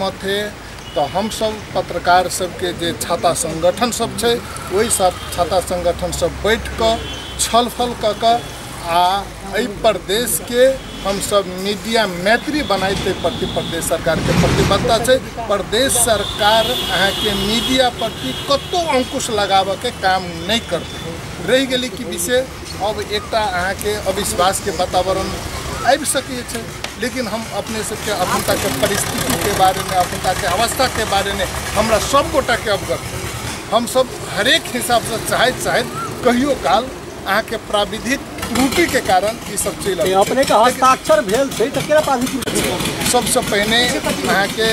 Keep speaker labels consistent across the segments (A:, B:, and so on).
A: सहमत है। तो हम सब पत्रकार सबके जे छाता संगठन सब छै वही सब छाता संगठन सब बैठ कर छलफल क के एहि प्रदेश के हम सब मीडिया मैत्री बनाते प्रति प्रदेश सरकार के प्रतिबद्धता है। प्रदेश सरकार अहाँ के मीडिया प्रति कतो अंकुश लगाबे के काम नहीं करते रह गई कि विषय अब एक अहाँ के अविश्वास के वातावरण आबि सकै छै। लेकिन हम अपने सबके अखनता के परिस्थिति के बारे में अखनता के अवस्था के बारे में हमरा सब गोटा के अवगत हम सब हरेक हिसाब से चाहत कहियो काल अहाँ के प्राविधिक त्रुटि के कारण ये सब चल
B: अपने का हस्ताक्षर भेल छै त केना प्राविधिक
A: सबसे पहले अहाँ के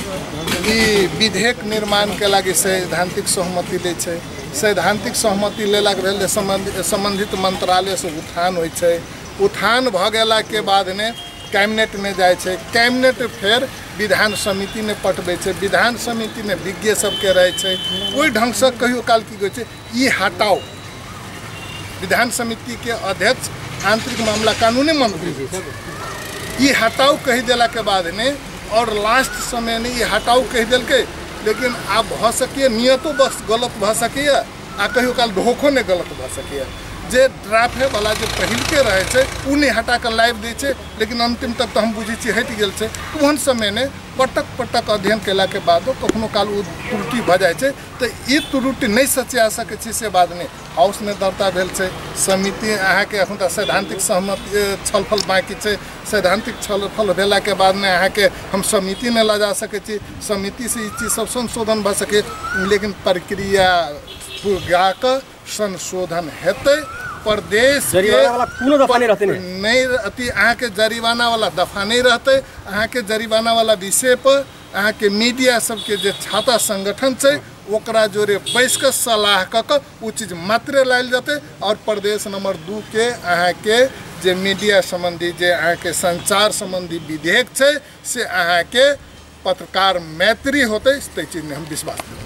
A: विधेयक निर्माण के लगी सैद्धांतिक सहमति ले छै। सैद्धांतिक सहमति लेला के भेल संबंधित मंत्रालय से उत्थान होइ छै। उत्थान भ गेला के बाद ने कैबिनेट में जाए छै। कैबिनेट फिर विधान समिति में पठबे छै। विधान समिति में विज्ञ सबके रहे छै। ओहि ढंग से कहियो काल की कहै छै ई हटाओ। विधान समिति के अध्यक्ष आंतरिक मामला कानूनी मंत्री ये हटाओ कही देला के बाद ने और लास्ट समय ने ये हटाओ कही दिल के। लेकिन आप भ सके नियतो बस गलत भ सके आ कहियो काल धोखो ने गलत भ सके। जे ड्राफ्ट है वाला जो पहिल के रहे छै उ नहीं हटा कर लाइव दे छै। लेकिन अंतिम तक तो हम बुझे छी हट गेल छै। ओहन समय ने पटक पटक अध्ययन केला के बाद कखनो काल उ त्रुटि भ जाए छै। तो ई त्रुटि नहीं सचा सके छै से बाद में हाउस में दर्ता भेल छै। समिति अहाँ के अखन सैद्धांतिक सहमति छलफल बाकी छै। सैद्धांतिक छलफल भेला के बाद में अहाँ के हम समिति में ला जा सके छी। समिति से ई चीज सब संशोधन भ सके। लेकिन प्रक्रिया पूरा के संशोधन हेतै। प्रदेश नहीं रहती अहाँ के जरिमाना वाला दफा नहीं रहते। अहाँ के जरिमाना वाला विषय पर अहाँ के मीडिया सबके जे छाता संगठन छै ओकरा जोरे बैस के सलाह क के उ चीज मात्र लायल जाते। और प्रदेश नंबर 2 के अहाँ के जे मीडिया संबंधी जे अहाँ के संचार संबंधी विधेयक छै से अहाँ के पत्रकार मैत्री होते। इस चीज में हम विश्वास